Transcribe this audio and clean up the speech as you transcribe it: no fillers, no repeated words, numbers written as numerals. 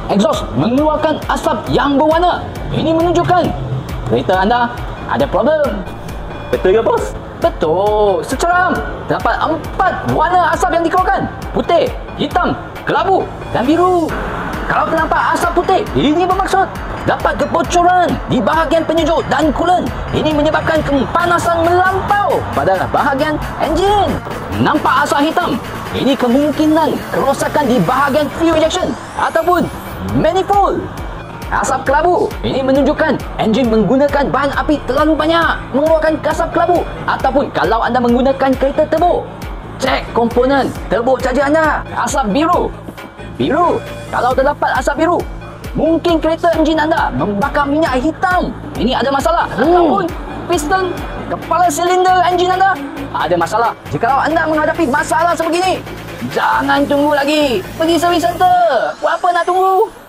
exhaust mengeluarkan asap yang berwarna. Ini menunjukkan kereta anda ada problem. Betul ke bos? Betul, seceram. Terdapat 4 warna asap yang dikeluarkan: putih, hitam, kelabu dan biru. Kalau terdapat asap putih, ini bermaksud dapat kebocoran di bahagian penyejuk dan coolant. Ini menyebabkan kepanasan melampau pada bahagian enjin. Nampak asap hitam, ini kemungkinan kerosakan di bahagian fuel injection ataupun manifold. Asap kelabu, ini menunjukkan enjin menggunakan bahan api terlalu banyak, mengeluarkan asap kelabu. Ataupun kalau anda menggunakan kereta turbo, cek komponen turbo charger anda. Asap biru, kalau terdapat asap biru, mungkin kereta enjin anda membakar minyak hitam. Ini ada masalah. Ataupun piston kepala silinder enjin anda ada masalah. Jika anda menghadapi masalah sebegini, jangan tunggu lagi, pergi service center. Buat apa nak tunggu?